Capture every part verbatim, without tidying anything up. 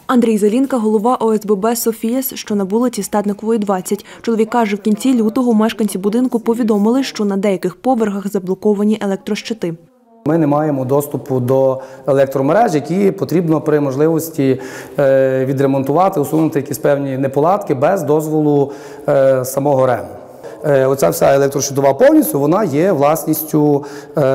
Андрій Зелінка – голова О С Б Б «Софіяс», що на вулиці Стадникової, двадцять. Чоловік каже, в кінці лютого мешканці будинку повідомили, що на деяких поверхах заблоковані електрощити. Ми не маємо доступу до електромереж, які потрібно при можливості відремонтувати, усунути якісь певні неполадки без дозволу самого РЕМ. Оця вся електрощитова повністю, вона є власністю,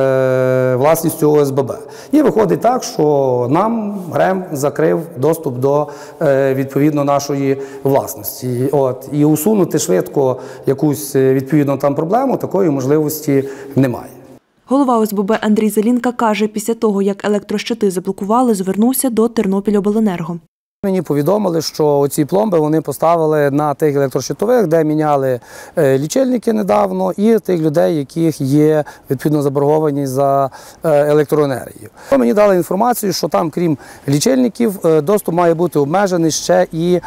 власністю О С Б Б. І виходить так, що нам РЕМ закрив доступ до, відповідно, нашої власності. От. І усунути швидко якусь, відповідно, там проблему, такої можливості немає. Голова О С Б Б Андрій Зелінка каже, після того, як електрощити заблокували, звернувся до Тернопільобленерго. Мені повідомили, що ці пломби вони поставили на тих електрощитових, де міняли лічильники недавно, і тих людей, яких є відповідно заборговані за електроенергію. Мені дали інформацію, що там, крім лічильників, доступ має бути обмежений ще і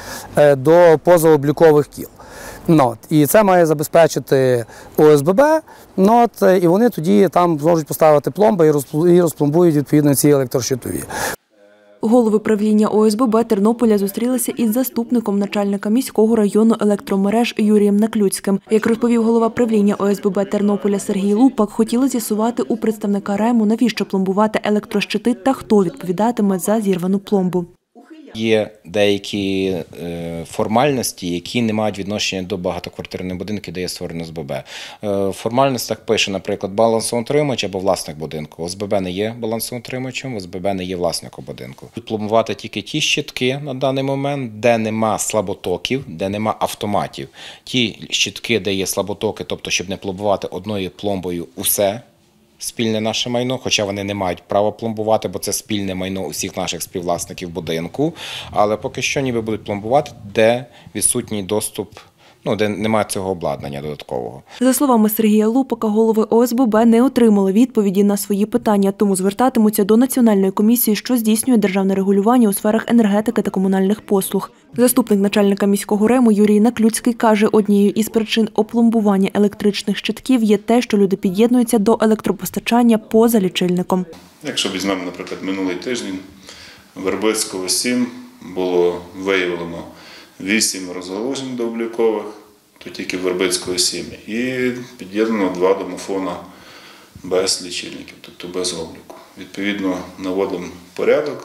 до позаоблікових кіл. Нот. І це має забезпечити О С Б Б, нот, і вони тоді там зможуть поставити пломби і розпломбують відповідно ці електрощитові. Голови правління О С Б Б Тернополя зустрілися із заступником начальника міського району електромереж Юрієм Наклюцьким. Як розповів голова правління О С Б Б Тернополя Сергій Лупак, хотіли з'ясувати у представника РЕМу, навіщо пломбувати електрощити та хто відповідатиме за зірвану пломбу. Є деякі е, формальності, які не мають відношення до багатоквартирних будинків, де є створено О С Б Б. Е, в формальностях пише, наприклад, балансоутримувач або власник будинку. О С Б Б не є балансоутримувачем, О С Б Б не є власником будинку. Пломбувати тільки ті щитки на даний момент, де нема слаботоків, де нема автоматів. Ті щитки, де є слаботоки, тобто щоб не пломбувати одною пломбою усе спільне наше майно, хоча вони не мають права пломбувати, бо це спільне майно усіх наших співвласників будинку, але поки що ніби будуть пломбувати, де відсутній доступ, ну, де немає цього обладнання додаткового. За словами Сергія Лупака, голови О С Б Б не отримали відповіді на свої питання, тому звертатимуться до Національної комісії, що здійснює державне регулювання у сферах енергетики та комунальних послуг. Заступник начальника міського РЕМу Юрій Наклюцький каже, однією із причин опломбування електричних щитків є те, що люди під'єднуються до електропостачання поза лічильником. Якщо візьмемо, наприклад, минулий тиждень, Вербицького сім було виявлено вісім розгалужень дооблікових, то тільки Вербицького сім, і під'єднано два домофона без лічильників, тобто без обліку. Відповідно, наводимо порядок,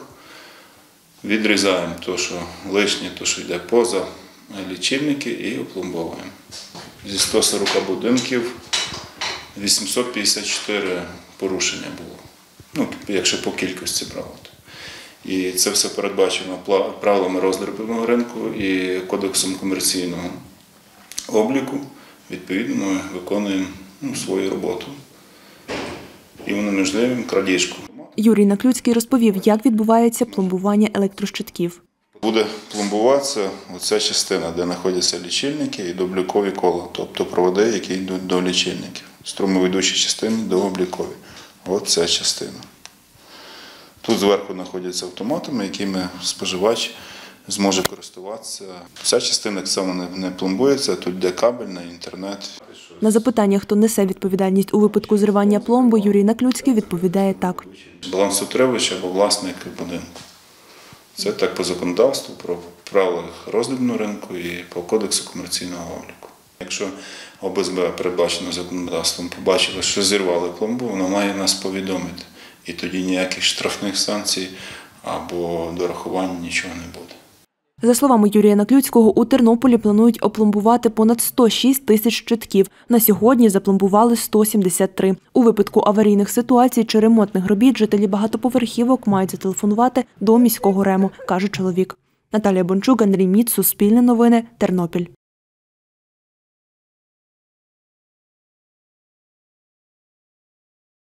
відрізаємо те, що лишнє, те, що йде поза лічильники, і опломбовуємо. Зі ста сорока будинків вісімсот п'ятдесят чотири порушення було, ну, якщо по кількості брати. І це все передбачено правилами роздрібного ринку і Кодексом комерційного обліку. Відповідно, ми виконуємо, ну, свою роботу і унеможливимо крадіжку. Юрій Наклюцький розповів, як відбувається пломбування електрощитків. Буде пломбуватися оця частина, де знаходяться лічильники і дооблікові кола, тобто проводи, які йдуть до лічильників. Струмовідучі частини дооблікові. Ось ця частина. Тут зверху знаходяться автоматами, якими споживач зможе користуватися. Ця частина так само не пломбується, тут йде кабель на інтернет. На запитання, хто несе відповідальність у випадку зривання пломби, Юрій Наклюцький відповідає так. Балансоутримувач або власник будинку. Це так по законодавству, про правилах роздрібного ринку і по Кодексу комерційного обліку. Якщо О С Б Б передбачено законодавством, побачило, що зірвали пломбу, воно має нас повідомити. І тоді ніяких штрафних санкцій або дорахувань нічого не буде. За словами Юрія Наклюцького, у Тернополі планують опломбувати понад сто шість тисяч щитків. На сьогодні запломбували сто сімдесят три. У випадку аварійних ситуацій чи ремонтних робіт жителі багатоповерхівок мають зателефонувати до міського РЕМу, каже чоловік. Наталія Бончук, Андрій Міц, Суспільне новини, Тернопіль.